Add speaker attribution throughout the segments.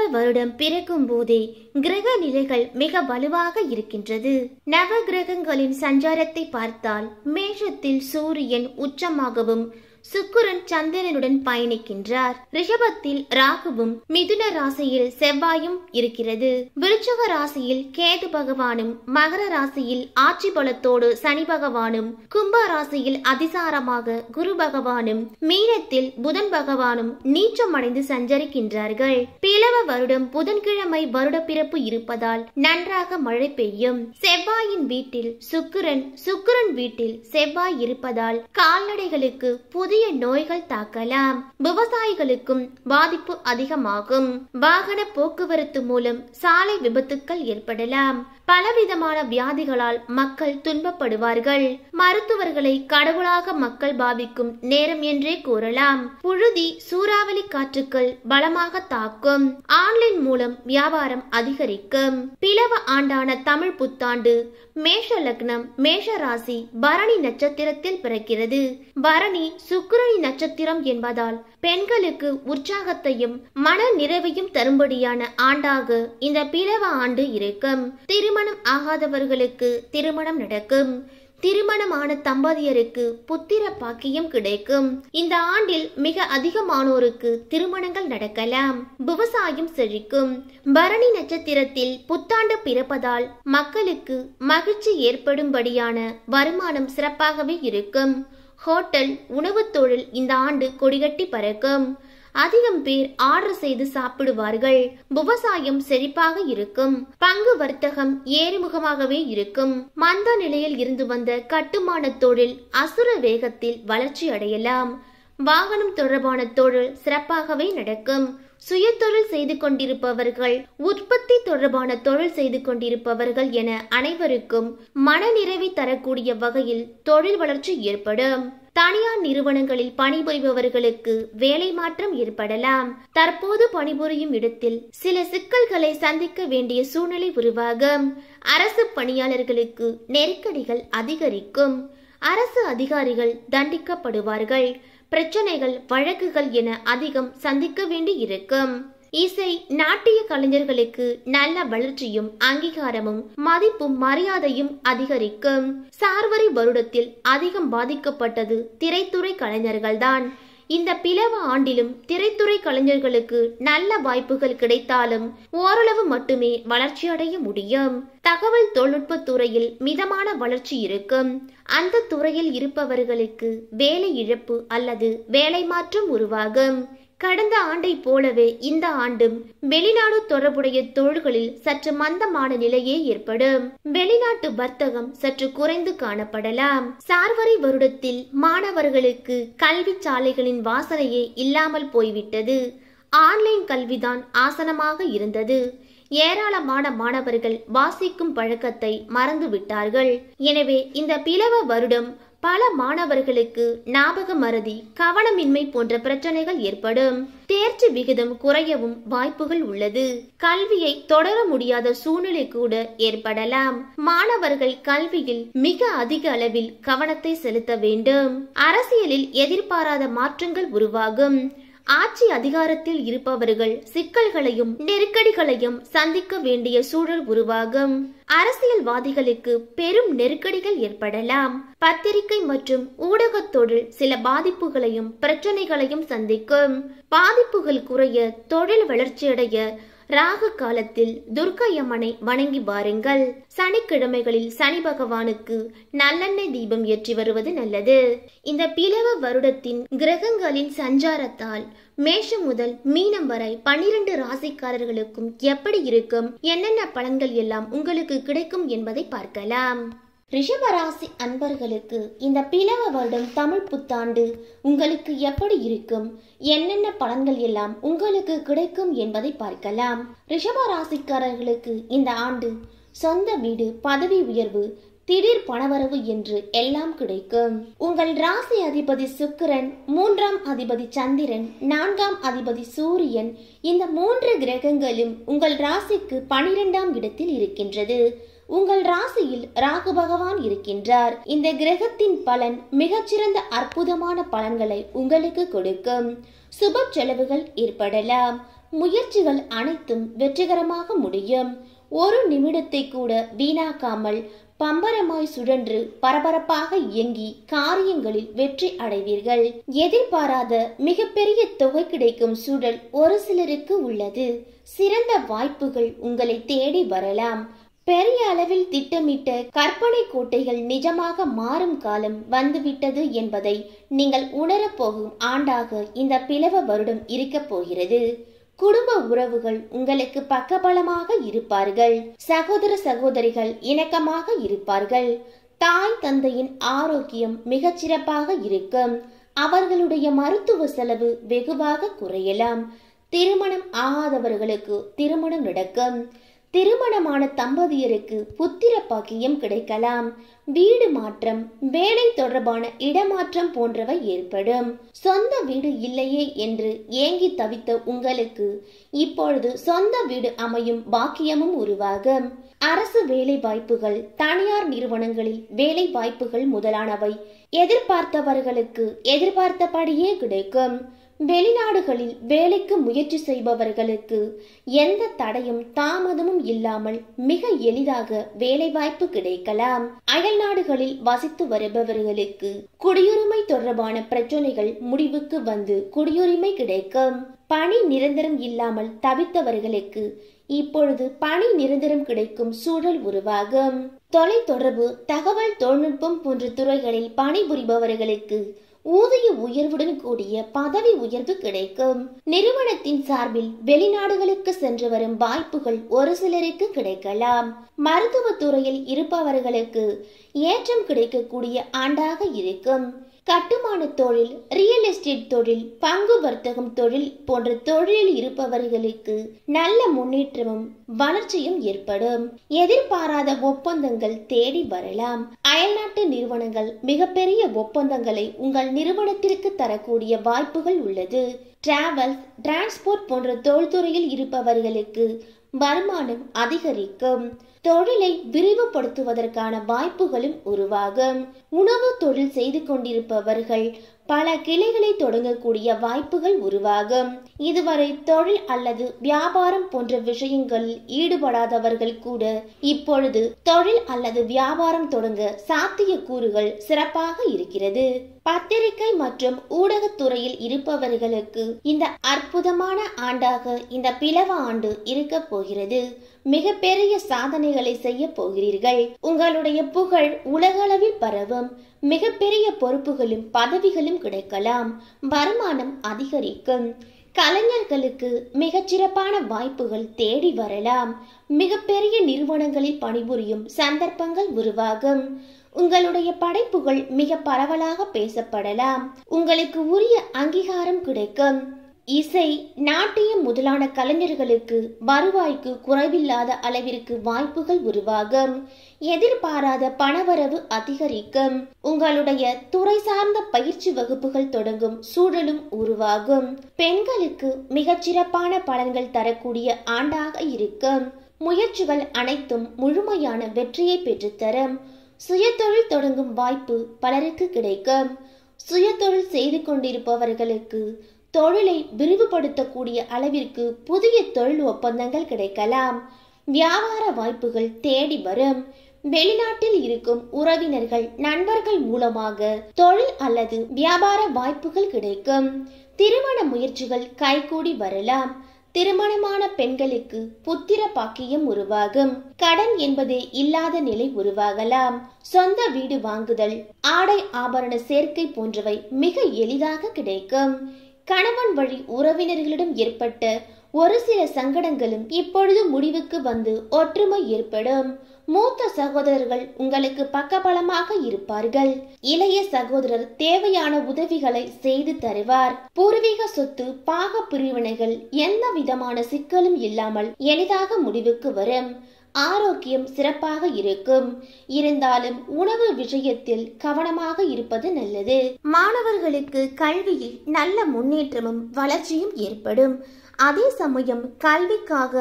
Speaker 1: வருடம் பிறக்கும் போதே கிரக நிலைகள் மிக வலுவாக இருக்கின்றது. நவ கிரகங்களின் சஞ்சாரத்தை பார்த்தால் மேஷத்தில் சூரியன் உச்சமாகவும் சுக்கிரன் சந்திரனுடன் பயணிக்கின்றார். ரிஷபத்தில் ராகுவும் மிதுன ராசியில் செவ்வாயும் இருக்கிறது. விருச்சிக ராசியில் கேது பகவானும் மகர ராசியில் ஆட்சி பலத்தோடு சனி பகவானும் கும்ப ராசியில் அதிசாரமாக குரு பகவானும் மீனத்தில் புதன் பகவானும் நீச்சமடைந்து சஞ்சரிக்கின்றார்கள். பிளவ வருடம் புதன்கிழமை வருட பிறப்பு இருப்பதால் நன்றாக மழை பெய்யும். செவ்வாயின் வீட்டில் சுக்கிரன் வீட்டில் செவ்வாய் இருப்பதால் கால்நடைகளுக்கு புதிய நோய்கள் தாக்கலாம். விவசாயிகளுக்கும் பாதிப்பு அதிகமாகும். வாகன போக்குவரத்து மூலம் சாலை விபத்துக்கள் ஏற்படலாம். பலவிதமான வியாதிகளால் மக்கள் துன்பப்படுவார்கள். மருத்துவர்களை கடவுளாக மக்கள் பாவிக்கும் நேரம் என்றே கூறலாம். புழுதி சூறாவளி காற்றுக்கள் பலமாக தாக்கும். ஆன்லைன் மூலம் வியாபாரம் அதிகரிக்கும். பிளவ ஆண்டான தமிழ் புத்தாண்டு மேஷ லக்னம் மேஷ ராசி பரணி நட்சத்திரத்தில் பிறக்கிறது. பரணி சுக்கிரனி நட்சத்திரம் என்பதால் பெண்களுக்கு உற்சாகத்தையும் மன நிறைவையும் தரும்படியான ஆண்டாக இந்த பிளவ ஆண்டு இருக்கும். திருமணம் ஆகாதவர்களுக்கு திருமணம் நடக்கும். திருமணமான தம்பதியருக்கு புத்திர பாக்கியம் கிடைக்கும். இந்த ஆண்டில் மிக அதிகமானோருக்கு திருமணங்கள் நடக்கலாம். விவசாயம் செழிக்கும். பரணி நட்சத்திரத்தில் புத்தாண்டு பிறப்பதால் மக்களுக்கு மகிழ்ச்சி ஏற்படும்படியான வருமானம் சிறப்பாகவே இருக்கும். ஹோட்டல் உணவு தொழில் இந்த ஆண்டு கொடிகட்டி பறக்கும். அதிகம் பேர் ஆர்டர் செய்து சாப்பிடுவார்கள். விவசாயம் செழிப்பாக இருக்கும். பங்கு வர்த்தகம் ஏறுமுகமாகவே இருக்கும். மந்த நிலையில் இருந்து வந்த கட்டுமான தொழில் அசுர வேகத்தில் வளர்ச்சி அடையலாம். வாகனம் தொடர்பான தொழில் சிறப்பாகவே நடக்கும். சுய தொழில் செய்து கொண்டிருப்பவர்கள், உற்பத்தி தொடர்பான தொழில் செய்து கொண்டிருப்பவர்கள் என அனைவருக்கும் மனநிறைவை தரக்கூடிய வகையில் தொழில் வளர்ச்சி ஏற்படும். தனியார் நிறுவனங்களில் பணிபுரிபவர்களுக்கு வேலை மாற்றம் ஏற்படலாம். தற்போது பணிபுரியும் இடத்தில் சில சிக்கல்களை சந்திக்க வேண்டிய சூழ்நிலை உருவாகும். அரசு பணியாளர்களுக்கு நெருக்கடிகள் அதிகரிக்கும். அரசு அதிகாரிகள் தண்டிக்கப்படுவார்கள். பிரச்சனைகள் வழக்குகள் என அதிகம் சந்திக்க வேண்டி இருக்கும். இசை நாட்டிய கலைஞர்களுக்கு நல்ல வளர்ச்சியும் அங்கீகாரமும் மதிப்பும் மரியாதையும் அதிகரிக்கும். சார்வரி வருடத்தில் அதிகம் பாதிக்கப்பட்டது திரைத்துறை கலைஞர்கள்தான். இந்த பிளவ ஆண்டிலும் திரைத்துறை கலைஞர்களுக்கு நல்ல வாய்ப்புகள் கிடைத்தாலும் ஓரளவு மட்டுமே வளர்ச்சி அடைய முடியும். தகவல் தொழில்நுட்ப துறையில் மிதமான வளர்ச்சி இருக்கும். அந்த துறையில் இருப்பவர்களுக்கு வேலை இழப்பு அல்லது வேலை மாற்றம் உருவாகும். கடந்த ஆண்டை போலவே இந்த ஆண்டும் வெளிநாடு தொடர்புடைய தொழில்களில் சற்று மந்தமான நிலையே ஏற்படும். வெளிநாட்டு வர்த்தகம் சற்று குறைந்து காணப்படலாம். சார்வரி வருடத்தில் மாணவர்களுக்கு கல்வி சாலைகளின் வாசனையே இல்லாமல் போய்விட்டது. ஆன்லைன் கல்விதான் ஆசனமாக இருந்தது. ஏராளமான மாணவர்கள் வாசிக்கும் பழக்கத்தை மறந்து விட்டார்கள். எனவே இந்த பிளவ வருடம் பல மாணவர்களுக்கு ஞாபக மறதி, கவனமின்மை போன்ற பிரச்சனைகள் ஏற்படும். தேர்ச்சி விகிதம் குறையவும் வாய்ப்புகள் உள்ளது. கல்வியை தொடர முடியாத சூழ்நிலை கூட ஏற்படலாம். மாணவர்கள் கல்வியில் மிக அதிக அளவில் கவனத்தை செலுத்த வேண்டும். அரசியலில் எதிர்பாராத மாற்றங்கள் உருவாகும். ஆட்சி அதிகாரத்தில் இருப்பவர்கள் சிக்கல்களையும் நெருக்கடிகளையும் சந்திக்க வேண்டிய சூழல் உருவாகும். அரசியல்வாதிகளுக்கு பெரும் நெருக்கடிகள் ஏற்படலாம். பத்திரிகை மற்றும் ஊடக தொழில் சில பாதிப்புகளையும் பிரச்சனைகளையும் சந்திக்கும். பாதிப்புகள் குறைய, தொழில் வளர்ச்சியடைய ராகு காலத்தில் துர்க்கையம்மனை வணங்கி வாருங்கள். சனிக்கிழமைகளில் சனி பகவானுக்கு நல்லெண்ணெய் தீபம் ஏற்றி வருவது நல்லது. இந்த பிளவ வருடத்தின் கிரகங்களின் சஞ்சாரத்தால் மேஷம் முதல் மீனம் வரை 12 ராசிக்காரர்களுக்கும் எப்படி இருக்கும், என்னென்ன பலன்கள் எல்லாம் உங்களுக்கு கிடைக்கும் என்பதை பார்க்கலாம். ரிஷபராசி அன்பர்களுக்கு இந்த பிளவ வருடம் தமிழ் புத்தாண்டு உங்களுக்கு எப்படி இருக்கும், என்னென்ன பலன்கள் எல்லாம் உங்களுக்கு கிடைக்கும் என்பதை பார்க்கலாம். ரிஷபராசிக்காரர்களுக்கு இந்த ஆண்டு சொந்த வீடு, பதவி உயர்வு, திடீர் பணவரவு என்று எல்லாம் கிடைக்கும். உங்கள் ராசி அதிபதி சுக்கிரன், 3ஆம் அதிபதி சந்திரன், 4ஆம் அதிபதி சூரியன், இந்த 3 கிரகங்களும் உங்கள் ராசிக்கு 12ஆம் இடத்தில் இருக்கின்றது. உங்கள் ராசியில் ராகு பகவான் இருக்கின்றார். இந்த கிரகத்தின் பலன் மிகச்சிறந்த அற்புதமான பலன்களை உங்களுக்கு கொடுக்கும். சுப செலவுகள் ஏற்படலாம். முயற்சிகள் அனைத்தும் வெற்றிகரமாக முடியும். ஒரு நிமிடத்தை கூட வீணாக்காமல் பம்பரமாய் சுழன்று பரபரப்பாக இயங்கி காரியங்களில் வெற்றி அடைவீர்கள். எதிர்பாராத மிகப்பெரிய தொகை கிடைக்கும் சூழல் ஒரு சிலருக்கு உள்ளது. சிறந்த வாய்ப்புகள் உங்களை தேடி வரலாம். பெரிய அளவில் திட்டமிட்ட கற்பனை கோட்டைகள் நிஜமாக மாறும் காலம் வந்துவிட்டது என்பதை நீங்கள் உணரப்போகும் ஆண்டாக இந்த பிளவ வருடம் இருக்கப் போகிறது. குடும்ப உறவுகள் உங்களுக்கு பக்கபலமாக இருப்பார்கள். சகோதர சகோதரிகள் இணக்கமாக இருப்பார்கள். தாய் தந்தையின் ஆரோக்கியம் மிகச்சிறப்பாக இருக்கும். அவர்களுடைய மருத்துவ செலவு வெகுவாக குறையலாம். திருமணம் ஆகாதவர்களுக்கு திருமணம் நடக்கும். திருமணமான தம்பதியருக்கு புத்திர பாக்கியம் கிடைக்கலாம். வீடு மாற்றம், வேலை தொடர்பான இடமாற்றம் போன்றவை ஏற்படும். சொந்த வீடு இல்லையே என்று ஏங்கி தவித்த உங்களுக்கு இப்பொழுது சொந்த வீடு அமையும் பாக்கியமும் உருவாகும். அரசு வேலை வாய்ப்புகள், தனியார் நிறுவனங்களில் வேலை வாய்ப்புகள் முதலானவை எதிர்பார்த்தவர்களுக்கு எதிர்பார்த்தபடியே கிடைக்கும். வெளிநாடுகளில் வேலைக்கு முயற்சி செய்பவர்களுக்கு எந்த தடையும் தாமதமும் இல்லாமல் மிக எளிதாக வேலை வாய்ப்பு கிடைக்கலாம். அயல் நாடுகளில் வசித்து வருபவர்களுக்கு குடியுரிமை தொடர்பான பிரச்சனைகள் முடிவுக்கு வந்து குடியுரிமை கிடைக்கும். பணி நிரந்தரம் இல்லாமல் தவித்தவர்களுக்கு இப்பொழுது பணி நிரந்தரம் கிடைக்கும் சூழல் உருவாகும். தொலைத்தொடர்பு, தகவல் தொழில்நுட்பம் போன்ற துறைகளில் பணிபுரிபவர்களுக்கு ஊதிய உயர்வுடன் கூடிய பதவி உயர்வு கிடைக்கும். நிறுவனத்தின் சார்பில் வெளிநாடுகளுக்கு சென்று வரும் வாய்ப்புகள் ஒரு சிலருக்கு கிடைக்கலாம். மருத்துவ துறையில் இருப்பவர்களுக்கு ஏற்றம் கிடைக்கக்கூடிய ஆண்டாக இருக்கும். கட்டுமான தொழில், ரியல் எஸ்டேட் தொழில், பங்கு வர்த்தகம் தொழில் போன்ற தொழிலில் இருப்பவர்களுக்கு நல்ல முன்னேற்றமும் வளர்ச்சியும் ஏற்படும். எதிர்பாராத ஒப்பந்தங்கள் தேடி வரலாம். அயல்நாட்டு நிறுவனங்கள் மிகப்பெரிய ஒப்பந்தங்களை உங்கள் நிறுவனத்திற்கு தரக்கூடிய வாய்ப்புகள் உள்ளது. டிராவல்ஸ், டிரான்ஸ்போர்ட் போன்ற தொழில்துறையில் இருப்பவர்களுக்கு வருமானம் அதிகரிக்கும். தொழிலை விரிவுபடுத்துவதற்கான வாய்ப்புகளும் உருவாகும். உணவு தொழில் செய்து கொண்டிருப்பவர்கள் பல கிளைகளை தொடங்கக்கூடிய வாய்ப்புகள் உருவாகும். இதுவரை தொழில் அல்லது வியாபாரம் போன்ற விஷயங்களில் ஈடுபடாதவர்கள் கூட இப்பொழுது தொழில் அல்லது வியாபாரம் தொடங்க சாத்திய கூறுகள் சிறப்பாக இருக்கிறது. பத்திரிகை மற்றும் ஊடகத்துறையில் இருப்பவர்களுக்கு இந்த அற்புதமான ஆண்டாக இந்த பிளவ ஆண்டு இருக்க போகிறது. மிகப்பெரிய சாதனைகளை செய்ய போகிறீர்கள். உங்களுடைய புகழ் உலகளவில் பரவும். மிகப்பெரிய பொறுப்புகளும் பதவிகளும் கிடைக்கலாம். வருமானம் அதிகரிக்கும். கலைஞர்களுக்கு மிகச்சிறப்பான வாய்ப்புகள் தேடி வரலாம். மிகப்பெரிய நிறுவனங்களில் பணிபுரியும் சந்தர்ப்பங்கள் உருவாகும். உங்களுடைய படைப்புகள் மிக பரவலாக பேசப்படலாம். உங்களுக்கு உரிய அங்கீகாரம் கிடைக்கும். இசை, நாட்டியம் முதலான கலைஞர்களுக்கு வருவாய்க்கு குறைவில்லாத அளவிற்கு வாய்ப்புகள் உருவாகும். எதிர்பாராத பணவரவு அதிகரிக்கும். உங்களுடைய துறை சார்ந்த பயிற்சி வகுப்புகள் தொடங்கும் சூழலும் உருவாகும். பெண்களுக்கு மிகச்சிறப்பான பலன்கள் தரக்கூடிய ஆண்டாக இருக்கும். முயற்சிகள் அனைத்தும் முழுமையான வெற்றியை பெற்றுத்தரும். சுயதொழில் தொடங்கும் வாய்ப்பு பலருக்கு கிடைக்கும். சுயதொழில் செய்து கொண்டிருப்பவர்களுக்கு தொழிலை விரிவுபடுத்தக்கூடிய அளவிற்கு புதிய தொழில் ஒப்பந்தங்கள் கிடைக்கலாம். வியாபார வாய்ப்புகள் தேடி வரும். வெளிநாட்டில் இருக்கும் உறவினர்கள், நண்பர்கள் மூலமாக தொழில் அல்லது வியாபார வாய்ப்புகள் கிடைக்கும். திருமண முயற்சிகள் கைகூடி வரலாம். திருமணமான பெண்களுக்கு புத்திர பாக்கியம் உருவாகும். கடன் என்பதே இல்லாத நிலை உருவாகலாம். சொந்த வீடு வாங்குதல், ஆடை ஆபரண சேர்க்கை போன்றவை மிக எளிதாக கிடைக்கும். கணவன் வழி உறவினர்களிடம் ஏற்பட்ட ஒரு சில சங்கடங்களும் இப்பொழுது முடிவுக்கு வந்து ஒற்றுமை ஏற்படும். மூத்த சகோதரர்கள் உங்களுக்கு பக்கபலமாக இருப்பார்கள். இளைய சகோதரர் தேவையான உதவிகளை செய்து தருவார். பூர்வீக சொத்து, பாக பிரிவினைகள் எந்த விதமான சிக்கலும் இல்லாமல் எளிதாக முடிவுக்கு வரும். ஆரோக்கியம் சிறப்பாக இருக்கும். இருந்தாலும் உணவு விஷயத்தில் கவனமாக இருப்பது நல்லது. மாணவர்களுக்கு கல்வியில் நல்ல முன்னேற்றமும் வளர்ச்சியும் ஏற்படும். அதே சமயம் கல்விக்காக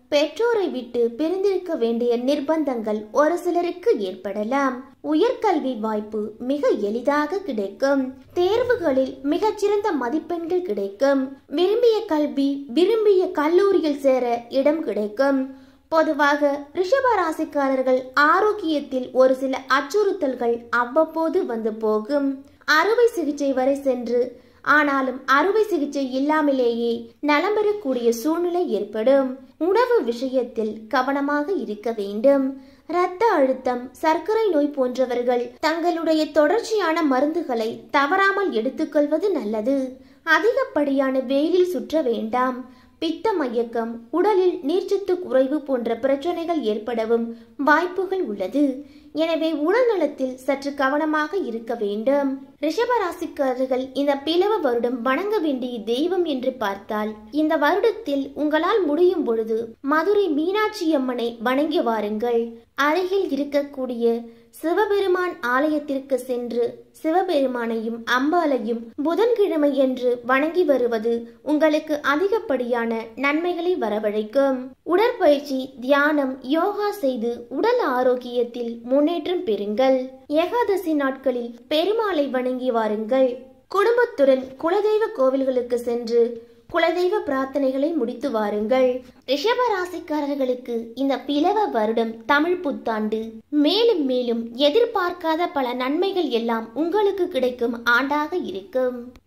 Speaker 1: பெற்றோரை விட்டு பிரிந்திருக்க வேண்டிய நிர்பந்தங்கள் ஒரு சிலருக்கு ஏற்படலாம். உயர்கல்வி வாய்ப்பு மிக எளிதாக கிடைக்கும். தேர்வுகளில் மிகச்சிறந்த மதிப்பெண்கள் கிடைக்கும். விரும்பிய கல்வி விரும்பிய கல்லூரியில் சேர இடம் கிடைக்கும். பொதுவாக ரிஷப ராசிக்காரர்கள் ஆரோக்கியத்தில் ஒரு சில அச்சுறுத்தல்கள் அவ்வப்போது வந்து போகும். அறுவை சிகிச்சை வரை சென்று ஆனாலும் அறுவை சிகிச்சை இல்லாமலேயே நலம் பெறக்கூடிய சூழ்நிலை ஏற்படும். உணவு விஷயத்தில் கவனமாக இருக்க வேண்டும். இரத்த அழுத்தம், சர்க்கரை நோய் போன்றவர்கள் தங்களுடைய தொடர்ச்சியான மருந்துகளை தவறாமல் எடுத்துக்கொள்வது நல்லது. அதிகப்படியான வெயிலில் சுற்ற வேண்டாம். பித்த மயக்கம், உடலில் நீர்ச்சத்து குறைவு போன்ற பிரச்சனைகள் ஏற்படவும் வாய்ப்புகள் உள்ளது. எனவே உடல் நலத்தில் சற்று கவனமாக இருக்க வேண்டும். ரிஷபராசிக்காரர்கள் இந்த பிளவ வருடம் வணங்க வேண்டிய தெய்வம் என்று பார்த்தால், இந்த வருடத்தில் உங்களால் முடியும் பொழுது மதுரை மீனாட்சி அம்மனை வணங்கி வாருங்கள். அருகில் இருக்கக்கூடிய சிவபெருமான் ஆலயத்திற்கு சென்று சிவபெருமானையும் அம்பாளையும் புதன்கிழமையன்று வணங்கி வருவது உங்களுக்கு அதிகப்படியான நன்மைகளை வரவழைக்கும். உடற்பயிற்சி, தியானம், யோகா செய்து உடல் ஆரோக்கியத்தில் முன்னேற்றம் பெறுங்கள். ஏகாதசி நாட்களில் பெருமாளை வணங்கி வாருங்கள். குடும்பத்துடன் குலதெய்வ கோவில்களுக்கு சென்று குலதெய்வ பிரார்த்தனைகளை முடித்து வாருங்கள். ரிஷப ராசிக்காரர்களுக்கு இந்த பிளவ வருடம் தமிழ் புத்தாண்டு மேலும் மேலும் எதிர்பார்க்காத பல நன்மைகள் எல்லாம் உங்களுக்கு கிடைக்கும் ஆண்டாக இருக்கும்.